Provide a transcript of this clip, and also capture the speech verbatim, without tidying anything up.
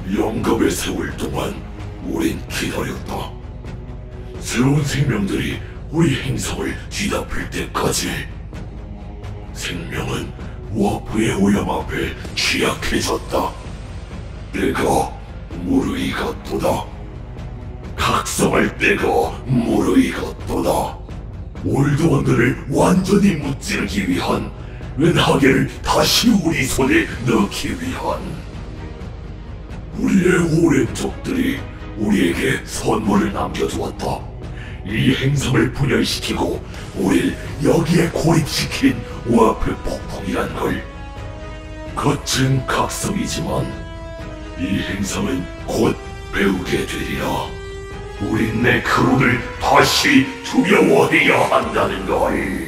영겁을 세울 동안 우린 기다렸다. 새로운 생명들이 우리 행성을 뒤덮을 때까지. 생명은 워프의 오염 앞에 취약해졌다. 내가 무르익 같도다. 각성할 때가 무르익 같도다. 올드원들을 완전히 무찌르기 위한, 은하계를 다시 우리 손에 넣기 위한. 우리의 오랜 적들이 우리에게 선물을 남겨두었다. 이 행성을 분열시키고 우릴 여기에 고립시킨 워프 폭풍이란 걸. 거친 각성이지만 이 행성은 곧 배우게 되리라. 우린 내 크론을 다시 두려워해야 한다는 걸.